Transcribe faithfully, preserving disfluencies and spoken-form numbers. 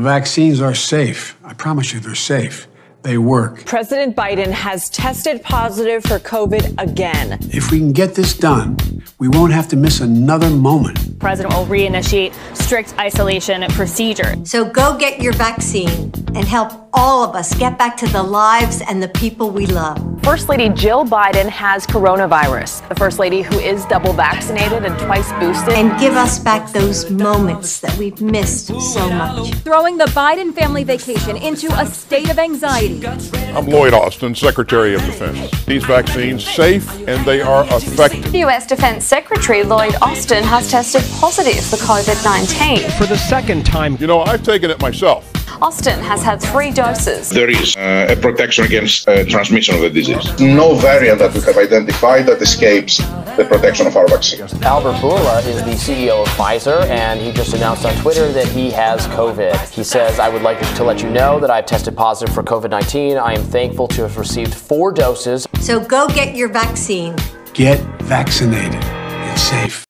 vaccines are safe. I promise you they're safe. They work. President Biden has tested positive for COVID again. If we can get this done, we won't have to miss another moment. The president will reinitiate strict isolation procedure. So go get your vaccine and help all of us get back to the lives and the people we love. First Lady Jill Biden has coronavirus. The First Lady, who is double vaccinated and twice boosted. And give us back those moments that we've missed so much. Throwing the Biden family vacation into a state of anxiety. I'm Lloyd Austin, Secretary of Defense. These vaccines safe and they are effective. U S Defense Secretary Lloyd Austin has tested positive for COVID nineteen. For the second time. You know, I've taken it myself. Austin has had three doses. There is uh, a protection against uh, transmission of the disease. No variant that we have identified that escapes the protection of our vaccine. Albert Bourla is the C E O of Pfizer, and he just announced on Twitter that he has COVID. He says, I would like to let you know that I've tested positive for COVID nineteen. I am thankful to have received four doses. So go get your vaccine. Get vaccinated. It's safe.